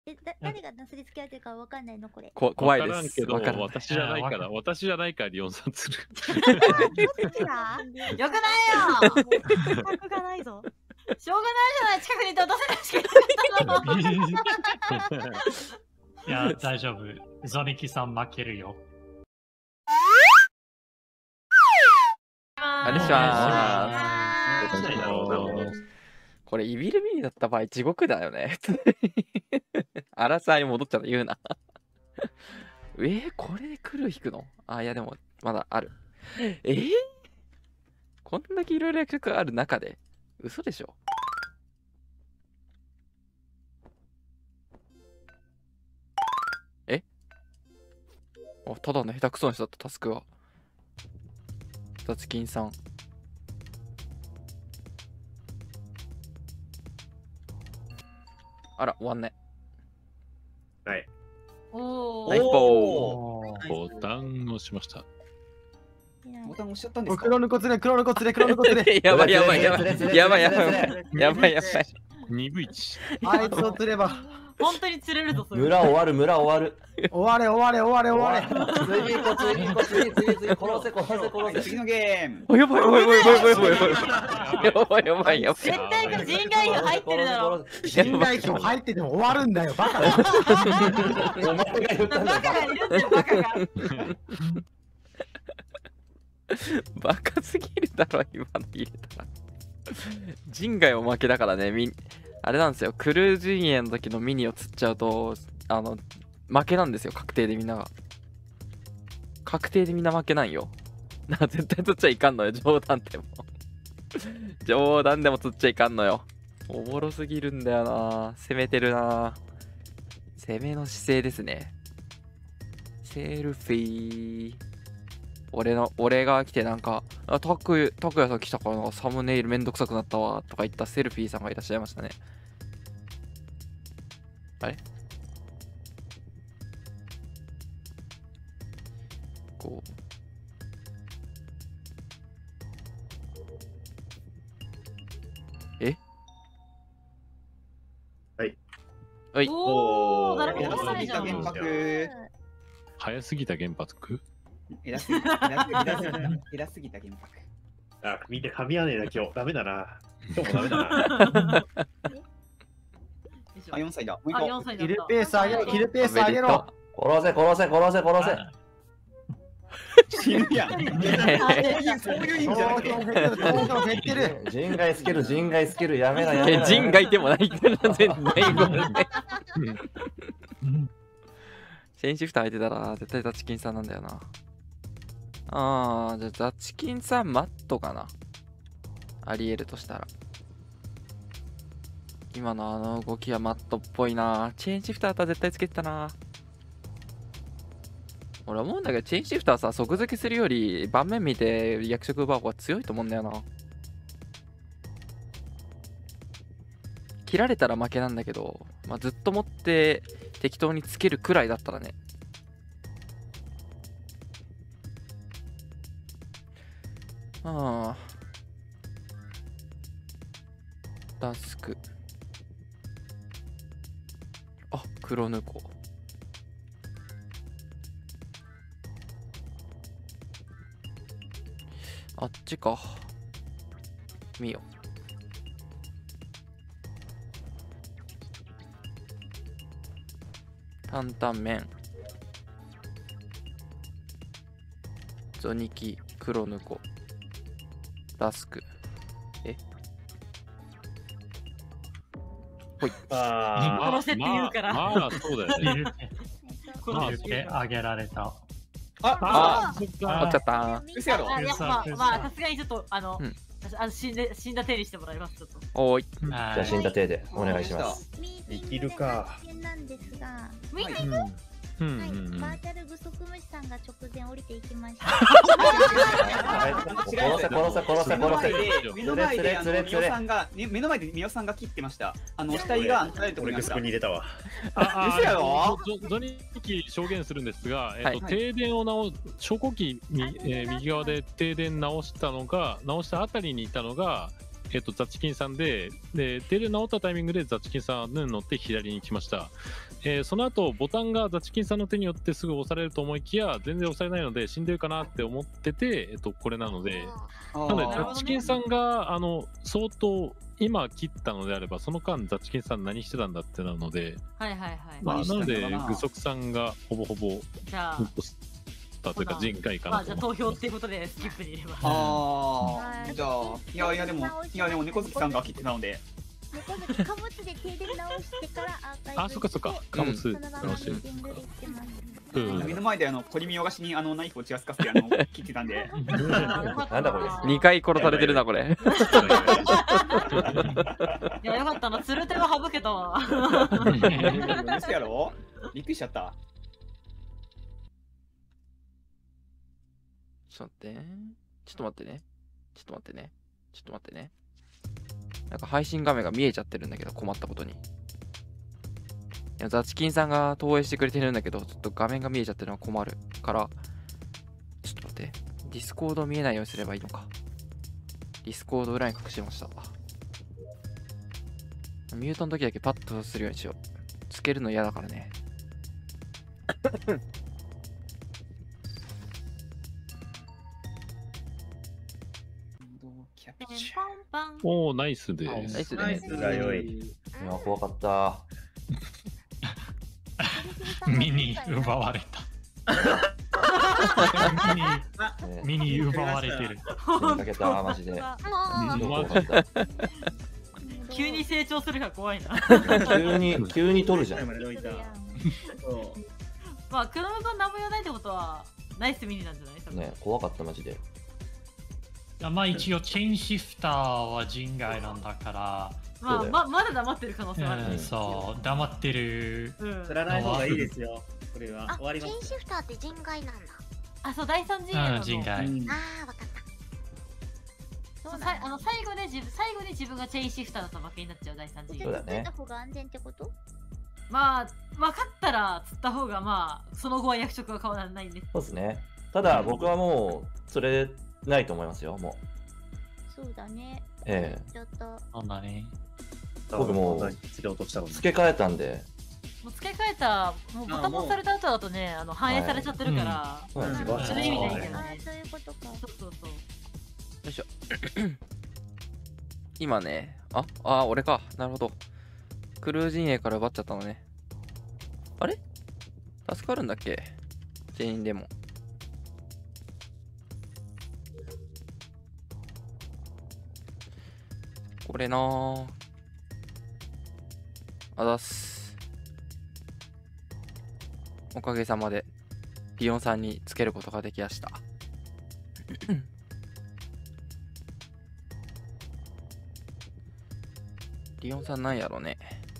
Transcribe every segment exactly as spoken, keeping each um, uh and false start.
え、だ誰がなすりつけられてるかわかんないのこれ。 こ怖いです。 わからんけど、 わからん私じゃないから、私じゃないからリオンさん釣る。 よくないよ。策がないぞ。しょうがないじゃない、近くにいて落とせないしかいや、大丈夫。ゾニキさん負けるよ。 お願いします。これイビルビーだった場合地獄だよね。アラサーに戻っちゃった言うな。えー、これで来る引くの？あ、いやでもまだある。えー、こんだけいろいろ役職ある中で嘘でしょ。えあ、ただの下手くそな人だったタスクは。二つ金さん。あら、終わんね。 はい。 おナイスボー。ボタンを押しました。 ボタン押しちゃったんですか？ 黒のこつれ、黒のこつれ、黒のこつれ。 やばいやばいやばい。やばいやばい。やばいやばい。 にぶいち。 あいつを釣れば。 本当に釣れるぞ、それ。 村終わる、村終わる。 終われ、終われ、終われ、終われ。 次行こう、次行こう、次、次、次、殺せ、殺せ、殺せ。 次のゲーム。 おやばい、おやばい、やばい、やばい、やばい。やばい、やばい、やばい。 絶対これ人外費入ってるだろ。 人外費入ってても終わるんだよ、バカ。 お前が言ったんだよ。 バカがいるんだよ、バカが。 バカすぎるだろ、今の入れたら。人外も負けだからね、みあれなんですよ、クルー陣営の時のミニを釣っちゃうと、あの、負けなんですよ、確定でみんなが。確定でみんな負けなんよ。な絶対釣っちゃいかんのよ、冗談でも。冗談でも釣っちゃいかんのよ。おもろすぎるんだよな。攻めてるな。攻めの姿勢ですね。セルフィー。俺の、俺が来てなんか、あ、たく、たくやさん来たからな、サムネイルめんどくさくなったわ、とか言ったセルフィーさんがいらっしゃいましたね。あれこう。えはい。 はい。 おー、誰も偉落とさないじゃん。 原爆。 早すぎた原発。 偉すぎた、偉すぎた、偉すぎた原爆。 あ、みんな噛み合わねえな、今日。ダメだな。今日もダメだな。 あ、よんさいだ。もうあ、 一よんさいだキルペース上げろ、キルペース上げろ。 殺せ、殺せ、殺せ、殺せ。 死ぬやん。そういう意味じゃなくて。 人外スキル、人外スキル、やめな、やめな。 人外でもないから、全然。チェーンシフト空いてたら、絶対ザチキンさんなんだよな。あー、じゃあザチキンさんマットかな。ありえるとしたら。今のあの動きはマットっぽいな。チェーンシフトあったら絶対つけてたな。俺思うんだけど、チェーンシフトはさ、即付けするより盤面見て役職奪う方が強いと思うんだよな。切られたら負けなんだけど、まあ、ずっと持って適当につけるくらいだったらね。ああ。タスク。あ、黒ぬこ。あっちか。見よ。担々麺。ゾニキ、黒ぬこ。タスク。えほい。 あ殺せって言うから。 まあ、まあ、そうだよね。 殺せあげられた。 あ、 あ、終わっちゃった。 嘘やろ。 あ、いや、まあ、まあ、さすがにちょっと、あのうん、 あの死んで、死んだ手にしてもらいます、ちょっと。 おーい。 じじゃあ、死んだ手でお願いします。 生きるか。 なんですが、 みんなうんはい、 うんうん。 バーチャルグソクムシさんが直前降りていきました。 殺せ、殺せ、殺せ、殺せ。 目の前で、あの、ミオさんが、目の前でミオさんが切ってました。あの、死体が、あの、ところにいました俺グスク。に入れたわ。 あ嘘やろゾゾニキ証言するんですが、えっとはい停電を直証拠機に、えー右側で停電直したのが直したあたりにいたのが、 えっと、ザチキンさんで、で、手で直ったタイミングでザチキンさんに乗って左に来ました。えー、その後、ボタンがザチキンさんの手によってすぐ押されると思いきや、全然押されないので、死んでるかなって思ってて、えっと、これなので、なので、ザチキンさんが、あの、相当、今切ったのであれば、その間、ザチキンさん何してたんだってなので、 はいはいはい。 まあ、なので、グソクさんがほぼほぼ、 じゃあ、 というか人海かな。 まあ、じゃあ投票っていうことでスキップに入れます。 ああ、じゃあ、いやいやでも、いやでも猫好きさんが切ってたので。 猫好き貨物で手で直してからアーカイブ。 あ、そっかそっか。貨物直してる。 目の前であの鳥見逃しにあのナイフをちらつかせてあの切ってたんで。 なんだこれ。 にかい殺されてるなこれ。 いやよかったな、つる手が省けたわ。 嘘やろ？びっくりしちゃった。 ちょっと待って。ちょっと待ってね。ちょっと待ってね。ちょっと待ってね。なんか配信画面が見えちゃってるんだけど、困ったことに。いやザチキンさんが投影してくれてるんだけど、ちょっと画面が見えちゃってるのは困るから、ちょっと待って。ディスコード見えないようにすればいいのか。ディスコード裏に隠しました。ミュートの時だけパッとするようにしよう。つけるの嫌だからね。 おお、ナイスです。 ナイスナイスだよい。 いや、怖かった。 ミニ奪われた。ミニ、ミニ奪われてる。 死にかけた、マジで。 急に成長するから怖いな。 急に、急に取るじゃん。 まあ、クロム君何も言わないってことは、ナイスミニなんじゃない？ ね、怖かった、マジで。 まあ一応チェーンシフターは人外なんだから、 まあ、ままだ黙ってる可能性はある、 うん、そう黙ってる、 うん、釣らない方がいいですよ。これは終わります。 チェーンシフターって人外なんだ。 あ、そう、第三陣営の人外。ああ、わかった。 そう、さあの最後で自分最後で自分がチェーンシフターだと負けになっちゃう第三陣営。 そうだね。 釣った方が安全ってこと？ まあ分かったら釣った方がまあその後は役職が変わらないんです。 そうですね。ただ僕はもうそれないと思いますよ。もう。そうだね。 ええ。 ちょっと。 そうだね。 僕も付け替えたんで。 もう付け替えた、もうボタン押された後だとね、あの反映されちゃってるから、それ意味ないんだよね。 そういうことか。 そうそうそう。 よいしょ。今ね、あ、あ、俺か。なるほど。クルー陣営から奪っちゃったのね。あれ助かるんだっけ全員でも。これなぁ。あざっす。おかげさまで、リオンさんにつけることができました。リオンさんなんやろね。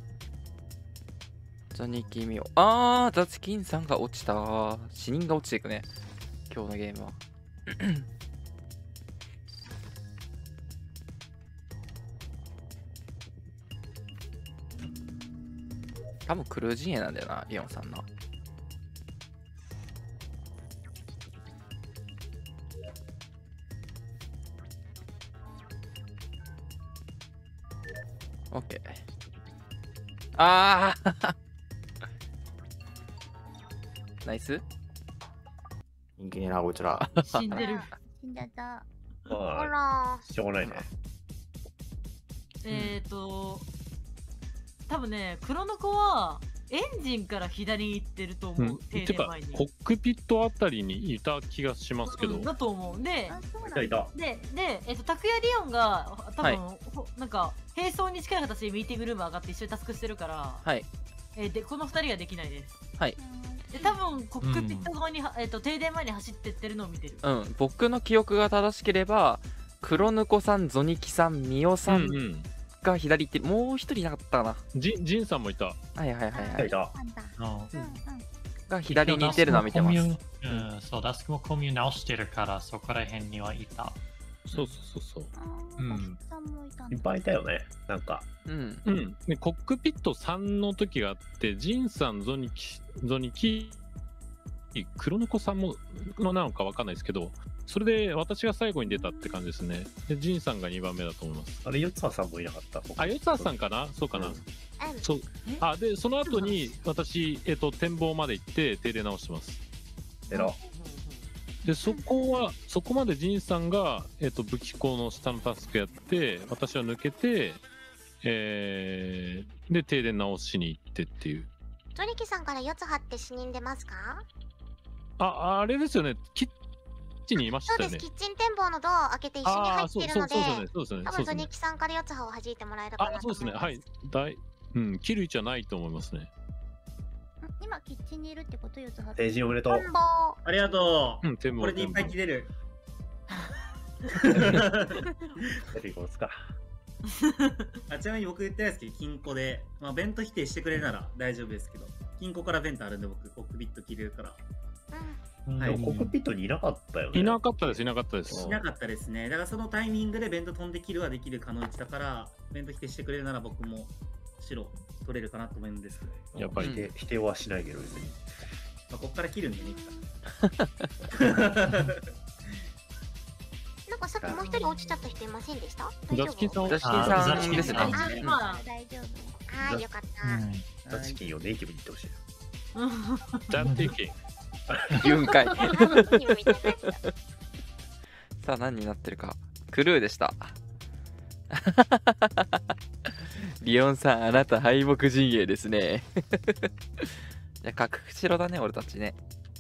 ザニキミオ。あー、ザチキンさんが落ちた。死人が落ちていくね。今日のゲームは。多分クルー陣営なんだよな、リオンさんな。オッケー。ああナイス。 人気ねえな、こいつら。 死んでる。 死んじゃった。 あら。 しょうがないね。 えっと、多分ね、クロノコはエンジンから左に行ってると思う。 うん、てかコックピットあたりにいた気がしますけど。 うん、だと思う。で、 いたいた。 で、で、えっと、拓也リオンが多分、はい、なんか並走に近い形でミーティングルーム上がって一緒にタスクしてるから、 はい。 えー、で、このふたりができないです。 はい。 で、多分コックピット側に、うん、えっと、停電前に走ってってるのを見てる。 うん、僕の記憶が正しければ、黒ぬこさん、ゾニキさん、ミオさん。うんうん、が左行って、もう一人いなかったかな。 ジン、ジンさんもいた。 はいはいはいはい。 いた。 が左に行ってるのは見てます。 うん、そう、ダスクもコミュ直してるから、そこら辺にはいた。 そうそうそうそう。 うん。 いっぱいいたよね、なんか。 うん。 うん。で、コックピットさんの時があって、ジンさん、ゾニキ、ゾニキ、 黒猫さんものなのかわかんないですけど、それで私が最後に出たって感じですね。で、ジンさんがにばんめだと思います。 あれ、四葉さんもいなかった。 あ、四葉さんかな、そうかな。 うんそう。あ、で、その後に私、えっと、展望まで行って停電直してます。 えら。 で、そこは、そこまでジンさんが、えっと、武器庫の下のタスクやって、私は抜けて、えー、で、停電直しに行ってっていう。 トリキさんから四つ葉って死人出ますか？ あ、あれですよね。キッチンにいましそうたよね。 です、キッチン展望のドアを開けて一緒に入ああ、 ってそういるので、 そうそうですね。そうですね。 多分そうですね。 ゾニキさんから四つ葉を弾いてもらえるかなあ、そうですね。 と思います。 はい。だい、うん、切る位置はないと思いますね。 今キッチンにいるってこと四つ葉。 成人おめでとう。 展望。 ありがとうん、展う。 望。 これでいっぱい切れる。 テレビこつか。 あ、ちなみに僕言ってないですけど、金庫で、まあ、ベント否定してくれるなら大丈夫ですけど、金庫からベントあるんで僕、コックピット切れるから。 でもコックピットにいなかったよね。 いなかったです、いなかったです。 しなかったですね。だからそのタイミングでベント飛んで切るはできる可能性だから、ベント否定してくれるなら僕も白取れるかなと思うんですけど。 やっぱり否定否定はしないけど別に。 まあ、こっから切るんでね、 なんかさっきもう一人落ちちゃった人いませんでした？ ザチキンさん、 ザチキンさんですね。 あ、まあ大丈夫。あー、よかった。 ザチキンをネイティブに言ってほしい。 ザチキン。 言うんかい。さあ、何になってるか。クルーでした。リオンさん、あなた敗北陣営ですね。じゃあ、角白だね、俺たちね。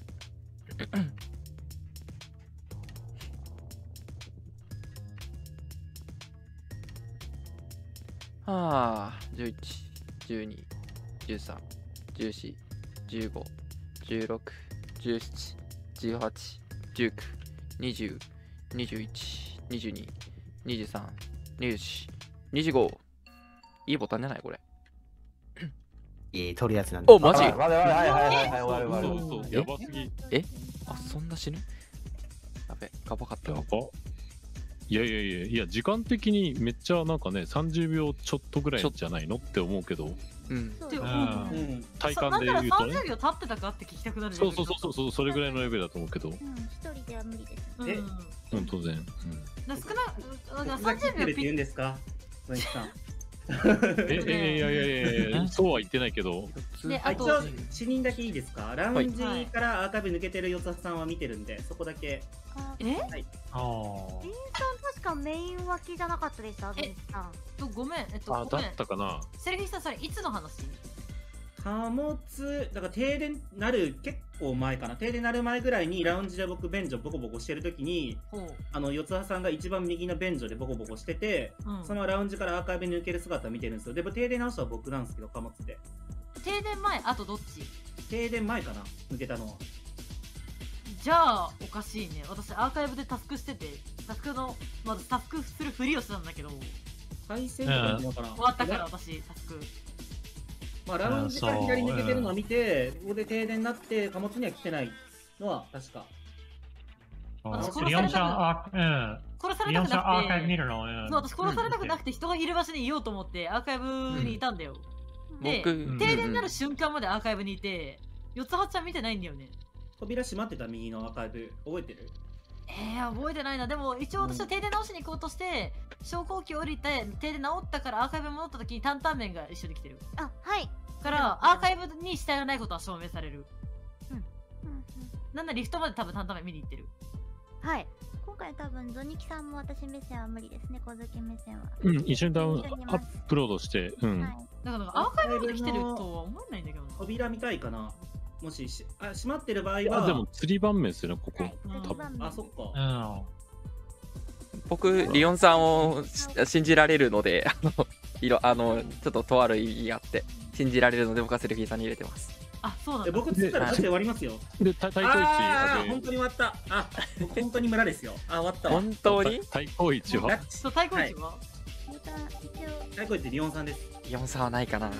はあ、じゅういち、じゅうに、じゅうさん、じゅうよん、じゅうご、じゅうろく、じゅうなな、じゅうはち、じゅうきゅう、にじゅう、にじゅういち、にじゅうに、にじゅうさん、にじゅうよん、にじゅうご。いいボタンじゃないこれ。 いい、取るやつなんで。 お、マジ？ はいはいはいはいはいはい終わる終わる。 そうそう、やばすぎ。 えあ、そんな死ぬ？やべ、ガバかったわ。 やば。いやいやいやいや、時間的にめっちゃなんかね、さんじゅうびょうちょっとぐらいじゃないのって思うけど、 うん。 でもうん体感でなんなら言うとねさんじゅうびょう経ってたかって聞きたくなる。 そうそうそうそう、それぐらいのレベルだと思うけど、 うん、一人では無理です。 うん。 えうん、当然。 だ少な、だ僕さんじゅうびょうが切ってるってピッ言うんですかゾニキさん。 え、え、いやいやいやいや、そうは言ってないけど、 で、 あ一あと、 応死人だけいいですか？ラウンジからアーカイブ抜けてる四つさんは見てるんで、そこだけ。 えああ。 インさん確かメイン脇じゃなかったでした？ えさん。 とごめん、えっと、 あ、だごめんっ。たかな。 セルフィさん、それいつの話？ 貨物、だから停電なる結構前かな。停電なる前ぐらいにラウンジで僕便所ボコボコしてるときに、 ほう。 あの四葉さんが一番右の便所でボコボコしてて、 うんそのラウンジからアーカイブに抜ける姿見てるんですよ。でも停電直したのは僕なんですけど、貨物で。 停電前、あとどっち？ 停電前かな、抜けたのは。 じゃあ、おかしいね。私、アーカイブでタスクしてて、タスクの、まずタスクするふりをしてたんだけど、 配線とかなのかな。 終わったから私、タスク。 まあ、ラウンジから左抜けてるのを見て、ここで停電になって貨物には来てないのは確か。 私殺さリオンさん、 れたくあ、うん。 殺されリオンさん、 たくなくてアーカイブ見、るの、うん。 そう、私殺されたくなくて人がいる場所にいようと思ってアーカイブにいたんだよ。で、 僕、 停電になる瞬間までアーカイブにいて、四つ葉ちゃん見てないんだよね。 扉閉まってた右のアーカイブ、覚えてる？ えー、覚えてないな。でも一応私は停電直しに行こうとして、昇降機降りて停電直ったからアーカイブに戻った時に担々麺が一緒に来てる。 あ、はい。 からアーカイブに死体がないことは証明される。 うんうん。 なんならリフトまで多分担々麺見に行ってる。 はい。今回多分ゾニキさんも私目線は無理ですね。小月目線は。 うん、一緒にダウンアップロードして、うん。 はい。 だからアーカイブまで来てるとは思えないんだけどな。 扉見たいかな。もししあ閉まってる場合あ、 は。 でも釣り番目ですよね、ここ。多分。 あ、そっか。 うん。 僕、リオンさんをし信じられるので、あの、いろ、あの、ちょっととある意義があって、信じられるので、僕はセルフィーさんに入れてます。 あ、そうなんだ。 え僕釣ったらマジで終わりますよ。 で、対抗位置ああ、 で本当に終わった。あ、僕本当に村ですよ。あ、終わったわ。 本当に対抗位置はそう、対抗位置は、 ボタン一応。 対抗位置リオンさんです。 リオンさんはないかな。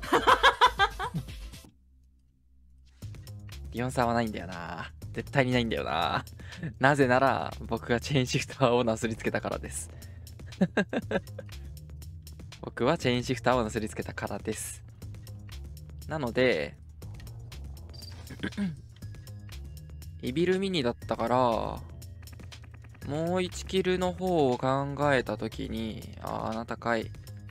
リオンさんはないんだよな。絶対にないんだよな。なぜなら、僕がチェーンシフターをなすりつけたからです。僕はチェーンシフターをなすりつけたからです。なので、 イビルミニだったから、もういちキルの方を考えたときに、あー、あなたかい。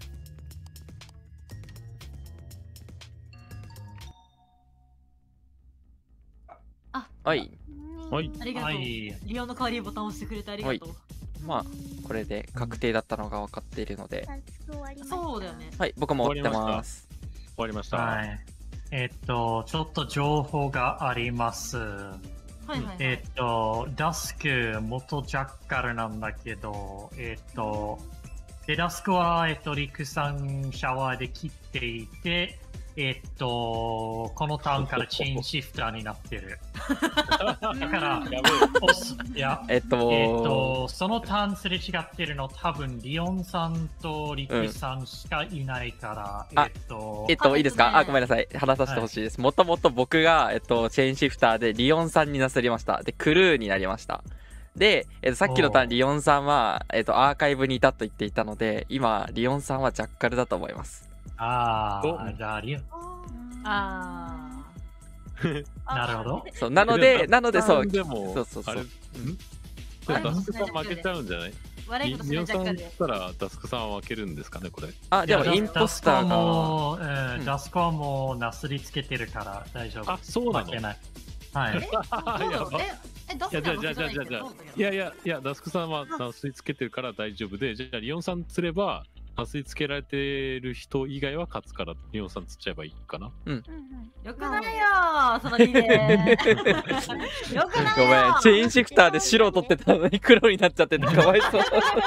あ、 はい。 はい。 ありがとう。 はいリオンの代わりにボタンを押してくれてありがとう。 まあ、これで確定だったのが分かっているので、 タスク終わりました。 そうだよね。 はい、僕も追ってます。 終わりました。 はい。えっと、ちょっと情報があります。 はいはいはい。 えっと、ダスク、元ジャッカルなんだけど、えっと、で、ダスクは、えっと、リクさんシャワーで切っていて、えっと、このターンからチェーンシフターになってる。だから、おすいや、 えっと、 えっと、そのターンすれ違ってるの多分、リオンさんとリクさんしかいないから、 あえっと、 えっと、いいですか、 ああ、ごめんなさい。話させてほしいです。もともと僕が、えっと、チェーンシフターでリオンさんになすりました。で、クルーになりました。で、えっと、さっきのターン、リオンさんは、えっと、アーカイブにいたと言っていたので、今、リオンさんはジャッカルだと思います。 ああ、じゃあ、リオン。 ああ。 なるほど。 そう、なので、なので、そう、 でも、 そうそうそうあれんでもダスクさん負けちゃうんじゃない？ 悪いことしリオンさんだっないジャッカルで。 たらダスクさんは負けるんですかね、これ。 あ、でも、 いやインポスターダスコはが、 もう、うんうんダスコはもうなすりつけてるから大丈夫。 あ、そうなの？ 負けない。はい。 え、どうだろうえ、え、ダスいや、 クじゃあ、じゃあ、じゃあ、じゃあ、いやいや、いや、ダスクさんはなすりつけてるから大丈夫で、じゃあ、リオンさん釣れば、なすりつけられてる人以外は勝つから、リオンさん釣っちゃえばいいかな。 うんうん。 よくないよー、そのリレー。よくないよー。 ごめん、チェーンシフターで白取ってたのに黒になっちゃっててかわいそう。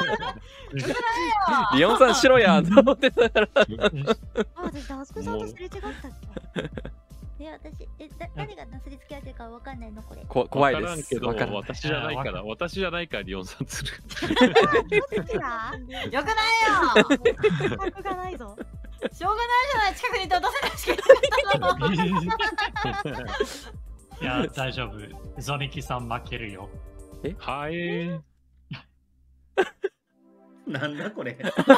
リオンさん白やんと思ってたから。 あ、私ダスクさんとすれ違ったっけえ、私、え、だ誰がなすりつけられてるかわかんないのこれ。 こ怖いです。 わからんけど、 わからん。 私じゃないから、私じゃないから、リオンさん釣る。 どっちだよくないよ策がないぞ。 しょうがないじゃない、近くにいて渡せないしかいなかったの。 いや、大丈夫。ゾニキさん負けるよ。 はい。 なんだこれ。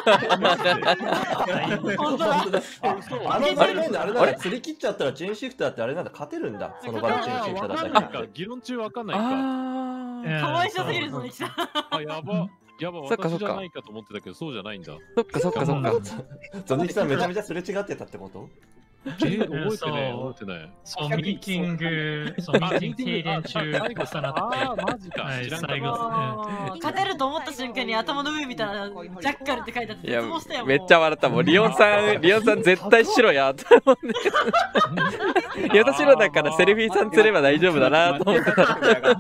本当だ。あの場面であれだね、釣り切っちゃったらチェーンシフターってあれなんだ、勝てるんだ。その場でチェーンシフターだったなんけか議論中わかんないか。 あかわいそうすぎるぞ、ね、きさん。 あ、やば。やば、 そっかそっか私じゃないかと思ってたけど、そうじゃないんだ。 そっかそっかそっか。 ゾニキさんめちゃめちゃすれ違ってたってこと？ えー、覚えてない、 そう覚えてない。 そう、ミーティング、そう、ミーティング停電中重なって。 ああ、マジか。 はい知らんかった最後あー勝てると思った瞬間に頭の上見たらジャッカルって書いてあっていや絶望したよ。もうめっちゃ笑った。もうリオンさん、リオンさん絶対白やと思って。リオンさん白だからセルフィーさん釣れば大丈夫だなと思ってた。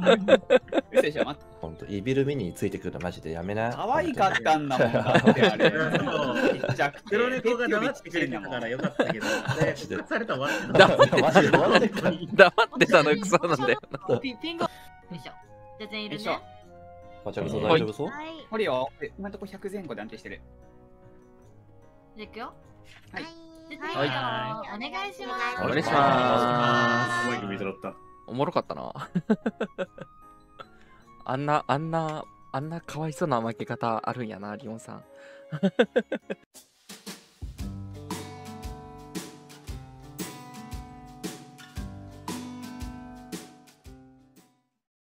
ほんと、イビルミニについてくるのマジでやめな。 可愛かったんだもんだってあれ。 黒猫が黙ってくれてたからよかったけど、ね、復活されたら終わってた。 黙ってマジで終わってるから。 黙ってたのクソなんだよな。 ピピンゴ。よいしょ。じゃあ全員いるね。 バチャルソ大丈夫そう？ はい。 ほりよ、今のとこひゃくぜん後で安定してる。 じゃあいくよ。 はいじゃはいあお願いします。 お願いしますマイク見とった。 おもろかったな。あんな、あんな、あんなかわいそうな負け方あるんやな、リオンさん。